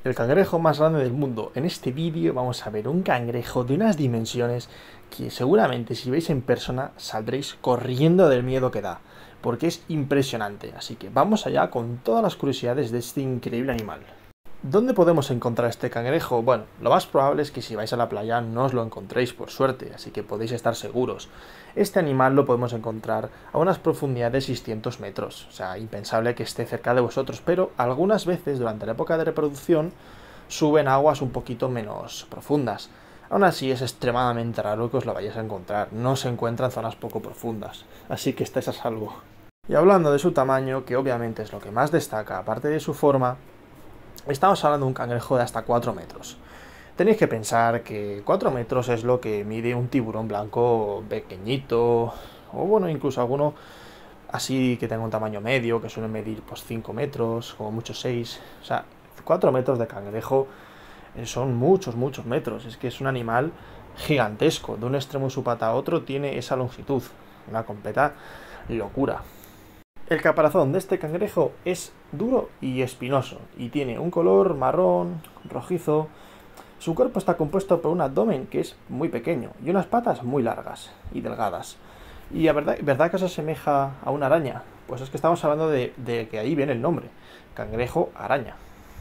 El cangrejo más grande del mundo. En este vídeo vamos a ver un cangrejo de unas dimensiones que seguramente si veis en persona saldréis corriendo del miedo que da, porque es impresionante. Así que vamos allá con todas las curiosidades de este increíble animal. ¿Dónde podemos encontrar este cangrejo? Bueno, lo más probable es que si vais a la playa no os lo encontréis por suerte, así que podéis estar seguros. Este animal lo podemos encontrar a unas profundidades de 600 metros, o sea, impensable que esté cerca de vosotros, pero algunas veces durante la época de reproducción suben a aguas un poquito menos profundas. Aún así es extremadamente raro que os lo vayáis a encontrar, no se encuentra en zonas poco profundas, así que estáis a salvo. Y hablando de su tamaño, que obviamente es lo que más destaca, aparte de su forma, estamos hablando de un cangrejo de hasta 4 metros. Tenéis que pensar que 4 metros es lo que mide un tiburón blanco pequeñito, o bueno, incluso alguno así que tenga un tamaño medio, que suele medir pues 5 metros, como mucho 6. O sea, 4 metros de cangrejo son muchos metros. Es que es un animal gigantesco. De un extremo de su pata a otro tiene esa longitud. Una completa locura. El caparazón de este cangrejo es duro y espinoso y tiene un color marrón, rojizo. Su cuerpo está compuesto por un abdomen que es muy pequeño y unas patas muy largas y delgadas. ¿Y verdad que se asemeja a una araña? Pues es que estamos hablando de que ahí viene el nombre, cangrejo araña.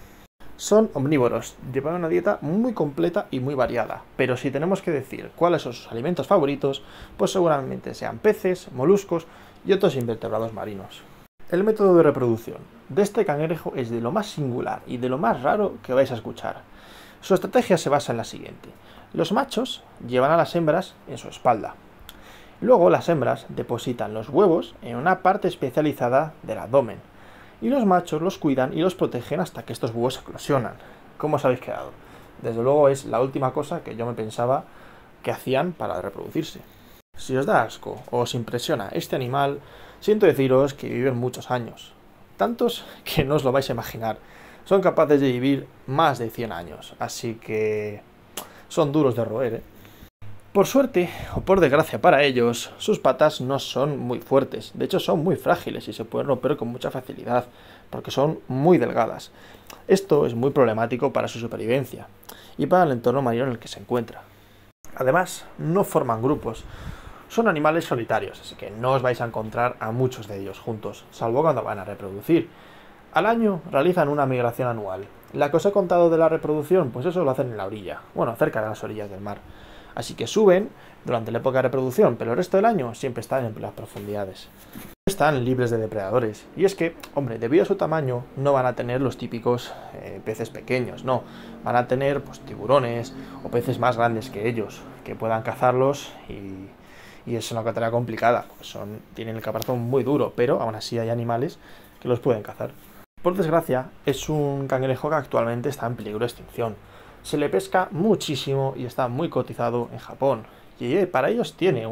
Son omnívoros, llevan una dieta muy completa y muy variada, pero si tenemos que decir cuáles son sus alimentos favoritos, pues seguramente sean peces, moluscos y otros invertebrados marinos. El método de reproducción de este cangrejo es de lo más singular y de lo más raro que vais a escuchar. Su estrategia se basa en la siguiente. Los machos llevan a las hembras en su espalda. Luego las hembras depositan los huevos en una parte especializada del abdomen. Y los machos los cuidan y los protegen hasta que estos huevos eclosionan. ¿Cómo os habéis quedado? Desde luego es la última cosa que yo me pensaba que hacían para reproducirse. Si os da asco o os impresiona este animal, siento deciros que viven muchos años. Tantos que no os lo vais a imaginar. Son capaces de vivir más de 100 años, así que son duros de roer, ¿eh? Por suerte, o por desgracia para ellos, sus patas no son muy fuertes, de hecho son muy frágiles y se pueden romper con mucha facilidad, porque son muy delgadas. Esto es muy problemático para su supervivencia y para el entorno marino en el que se encuentra. Además, no forman grupos, son animales solitarios, así que no os vais a encontrar a muchos de ellos juntos, salvo cuando van a reproducir. Al año realizan una migración anual. La que os he contado de la reproducción, pues eso lo hacen en la orilla, bueno, cerca de las orillas del mar. Así que suben durante la época de reproducción, pero el resto del año siempre están en las profundidades. Están libres de depredadores. Y es que, hombre, debido a su tamaño, no van a tener los típicos peces pequeños, no. Van a tener pues tiburones o peces más grandes que ellos, que puedan cazarlos y es una tarea complicada. Pues tienen el caparazón muy duro, pero aún así hay animales que los pueden cazar. Por desgracia, es un cangrejo que actualmente está en peligro de extinción. Se le pesca muchísimo y está muy cotizado en Japón. Y para ellos tiene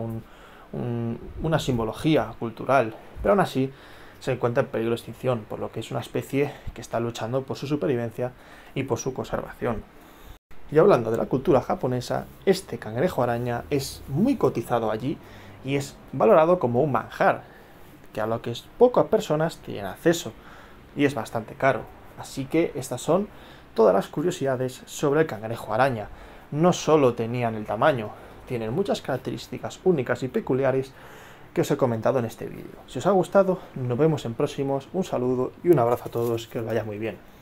una simbología cultural, pero aún así se encuentra en peligro de extinción, por lo que es una especie que está luchando por su supervivencia y por su conservación. Y hablando de la cultura japonesa, este cangrejo araña es muy cotizado allí y es valorado como un manjar, que a lo que pocas personas tienen acceso. Y es bastante caro. Así que estas son todas las curiosidades sobre el cangrejo araña. No solo tenían el tamaño, tienen muchas características únicas y peculiares que os he comentado en este vídeo. Si os ha gustado, nos vemos en próximos. Un saludo y un abrazo a todos, que os vaya muy bien.